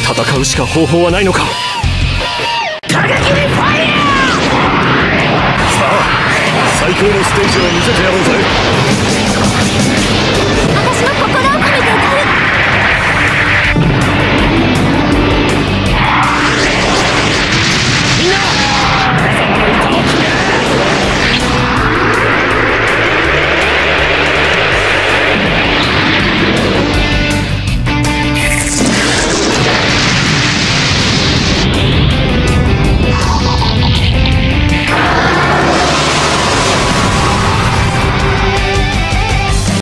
戦うしか方法はないのか。 過激にファイヤー。 さあ最高のステージを見せてやろうぜ。